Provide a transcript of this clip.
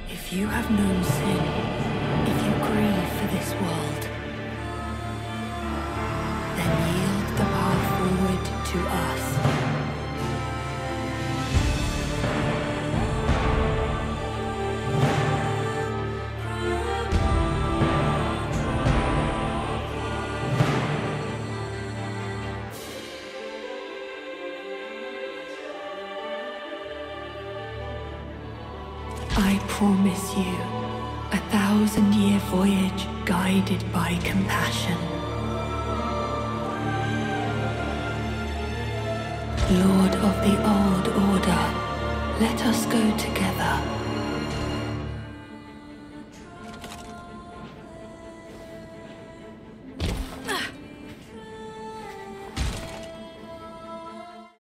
If you have known sin, if you grieve for this world, then yield the path forward to us. I promise you 1,000-year voyage guided by compassion. Lord of the old order, let us go together.